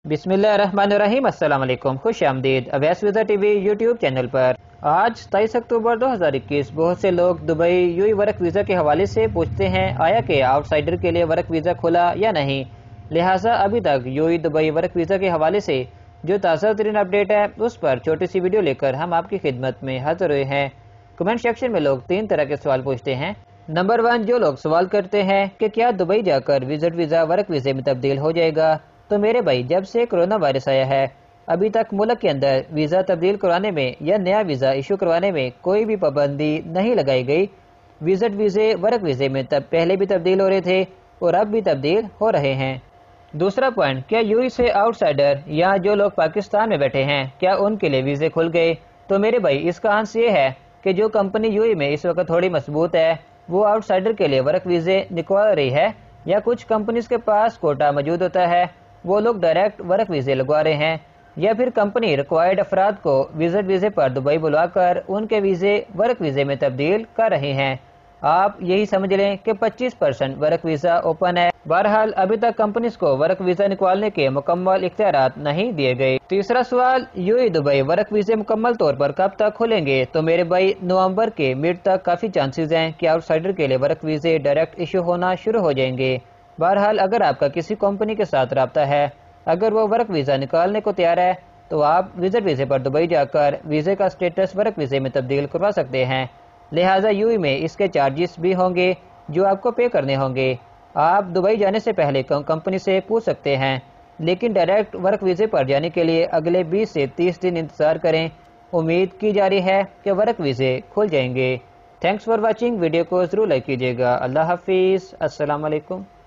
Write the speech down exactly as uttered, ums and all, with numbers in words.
بسم اللہ الرحمن الرحیم۔ السلام علیکم، خوش آمدید Awais visa T V YouTube channel پر۔ آج ستائیس اکتوبر دو ہزار اکیس بہت سے لوگ Dubai U E work visa کے حوالے سے پوچھتے ہیں آیا کہ آؤٹ سائڈر کے لیے ورک ویزا کھلا یا نہیں، لہٰذا ابھی تک U A Dubai work visa کے حوالے سے جو تازہ ترین اپڈیٹ ہے اس پر چھوٹی سی ویڈیو لے کر ہم آپ کی خدمت میں حاضر ہوئے ہیں۔ کمنٹ سیکشن میں لوگ تین طرح کے سوال پوچھتے ہیں۔ نمبر ون، جو لوگ سوال کرتے ہیں کہ کیا دبئی جا کر وزٹ ویزا ورک ویزے میں تبدیل ہو جائے گا؟ تو میرے بھائی، جب سے کرونا وائرس آیا ہے ابھی تک ملک کے اندر ویزا تبدیل کروانے میں یا نیا ویزا ایشو کروانے میں کوئی بھی پابندی نہیں لگائی گئی۔ وزٹ ویزے ورک ویزے میں تب پہلے بھی تبدیل ہو رہے تھے اور اب بھی تبدیل ہو رہے ہیں۔ دوسرا پوائنٹ، کیا یو ای سے آؤٹ سائڈر یا جو لوگ پاکستان میں بیٹھے ہیں کیا ان کے لیے ویزے کھل گئے؟ تو میرے بھائی، اس کا آنسر یہ ہے کہ جو کمپنی یو ای میں اس وقت تھوڑی مضبوط ہے وہ آؤٹ سائڈر کے لیے ورک ویزے نکال رہی ہے، یا کچھ کمپنیز کے پاس کوٹا موجود ہوتا ہے وہ لوگ ڈائریکٹ ورک ویزے لگوا رہے ہیں، یا پھر کمپنی ریکوائرڈ افراد کو وزٹ ویزے پر دبئی بلوا کر ان کے ویزے ورک ویزے میں تبدیل کر رہے ہیں۔ آپ یہی سمجھ لیں کہ پچیس پرسنٹ ورک ویزا اوپن ہے۔ بہرحال ابھی تک کمپنیز کو ورک ویزا نکالنے کے مکمل اختیارات نہیں دیے گئے۔ تیسرا سوال، یو ای دبئی ورک ویزے مکمل طور پر کب تک کھلیں گے؟ تو میرے بھائی، نومبر کے مڈ تک کافی چانسز ہیں کہ آؤٹ سائڈر کے لیے ورک ویزے ڈائریکٹ ایشو ہونا شروع ہو جائیں گے۔ بہرحال اگر آپ کا کسی کمپنی کے ساتھ رابطہ ہے، اگر وہ ورک ویزا نکالنے کو تیار ہے تو آپ وزٹ ویزے پر دبئی جا کر ویزے کا سٹیٹس ورک ویزے میں تبدیل کروا سکتے ہیں، لہٰذا یو ای میں اس کے چارجز بھی ہوں گے جو آپ کو پے کرنے ہوں گے۔ آپ دبئی جانے سے پہلے کمپنی سے پوچھ سکتے ہیں، لیکن ڈائریکٹ ورک ویزے پر جانے کے لیے اگلے بیس سے تیس دن انتظار کریں۔ امید کی جا رہی ہے کہ ورک ویزے کھل جائیں گے۔ تھینکس فار واچنگ، ویڈیو کو ضرور لائک کیجیے گا۔ اللہ حافظ، السلام علیکم۔